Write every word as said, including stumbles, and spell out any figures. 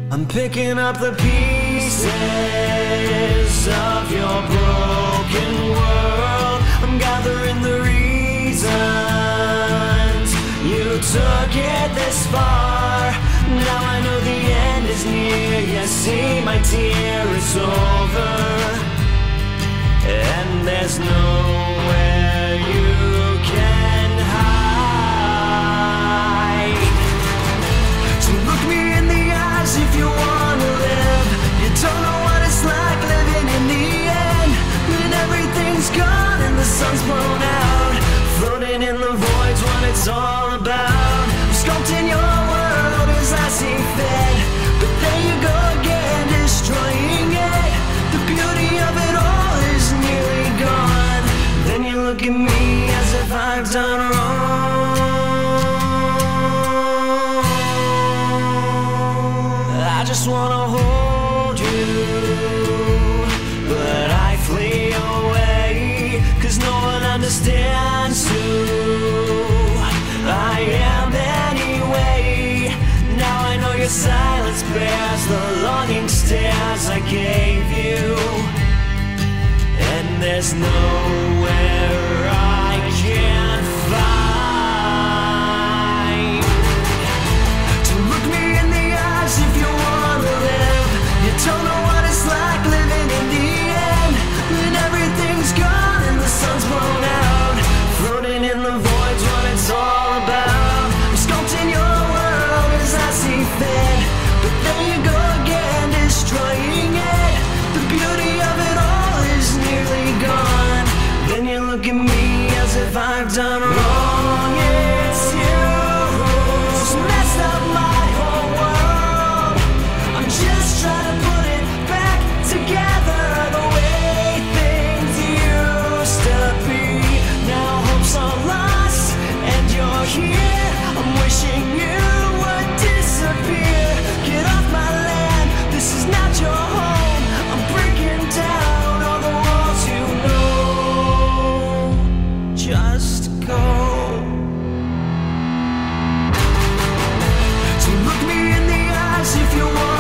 I'm picking up the pieces of your broken world. I'm gathering the reasons you took it this far. Now I know the end is near. You see, my tear is over, and there's nowhere you can hide. So look me in the eyes if you wanna live. You don't know what it's like living in the end, when everything's gone and the sun's blown out, floating in the voids, what it's all about. I'm sculpting your world as I see fit, but there you go again, destroying it. The beauty of it all is nearly gone. Then you look at me as if I've done wrong. I just wanna hold you, but I flee away, 'cause no one understands who I am anyway. Now I know your silence bears the longing stares I gave you, and there's nowhere I can find. So look me in the eyes if you wanna live. You don't know what it's like living in the end, when everything's gone and the sun's blown out, floating in the voids, what it's all about. I'm sculpting your world as I see fit, but there you go again, destroying it. The beauty of it all is nearly gone. Then you look at me as if I've done wrong. It's you who's messed up my whole world. I'm just trying to put it back together the way things used to be. Now hope's all lost and you're here. I'm wishing you would disappear. Get off my land, this is not your home. I'm breaking down all the walls you know. Just go. So look me in the eyes if you want.